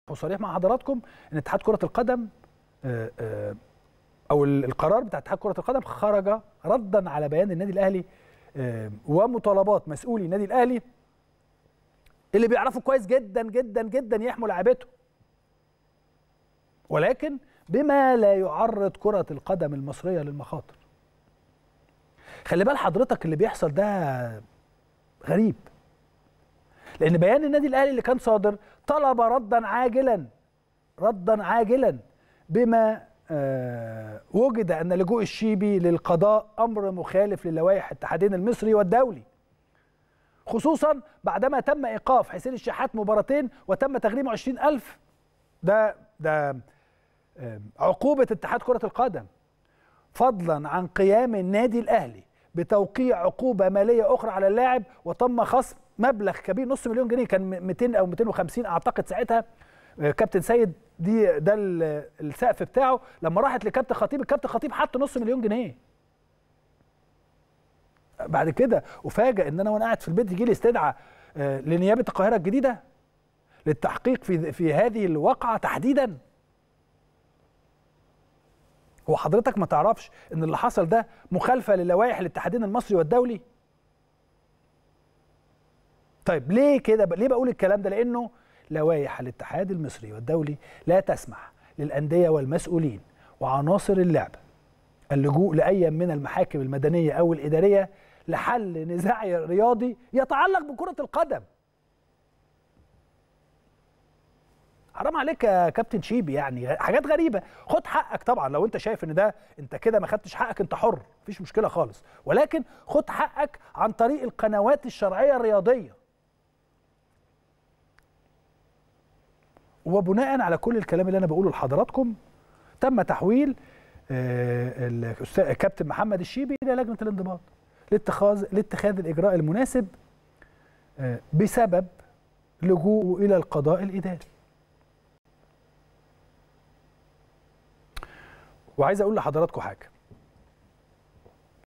وصريح مع حضراتكم ان اتحاد كرة القدم او القرار بتاع اتحاد كرة القدم خرج ردا على بيان النادي الاهلي ومطالبات مسؤولي النادي الاهلي اللي بيعرفوا كويس جدا جدا جدا يحموا لاعبته، ولكن بما لا يعرض كرة القدم المصرية للمخاطر. خلي بال حضرتك اللي بيحصل ده غريب، لأن بيان النادي الأهلي اللي كان صادر طلب ردا عاجلا بما وجد أن لجوء الشيبي للقضاء أمر مخالف للوائح الاتحادين المصري والدولي، خصوصا بعدما تم إيقاف حسين الشحات مباراتين وتم تغريمه 20,000. ده عقوبة اتحاد كرة القدم، فضلا عن قيام النادي الأهلي بتوقيع عقوبة مالية أخرى على اللاعب وتم خصم مبلغ كبير نص مليون جنيه، كان 200 أو 250 أعتقد ساعتها كابتن سيد، ده السقف بتاعه. لما راحت لكابتن خطيب، الكابتن خطيب حط نص مليون جنيه. بعد كده أفاجئ إن أنا وأنا قاعد في البيت يجي لي استدعاء لنيابة القاهرة الجديدة للتحقيق في هذه الواقعة تحديدا. هو حضرتك ما تعرفش ان اللي حصل ده مخالفه للوائح الاتحادين المصري والدولي؟ طيب ليه كده؟ ليه بقول الكلام ده؟ لانه لوائح الاتحاد المصري والدولي لا تسمح للانديه والمسؤولين وعناصر اللعبه اللجوء لاي من المحاكم المدنيه او الاداريه لحل نزاع رياضي يتعلق بكره القدم. حرام عليك يا كابتن شيبي، يعني حاجات غريبه. خد حقك طبعا، لو انت شايف ان ده انت كده ما خدتش حقك انت حر، مفيش مشكله خالص، ولكن خد حقك عن طريق القنوات الشرعيه الرياضيه. وبناء على كل الكلام اللي انا بقوله لحضراتكم تم تحويل الكابتن محمد الشيبي الى لجنه الانضباط لاتخاذ الاجراء المناسب بسبب لجوءه الى القضاء الاداري. وعايز اقول لحضراتكم حاجه،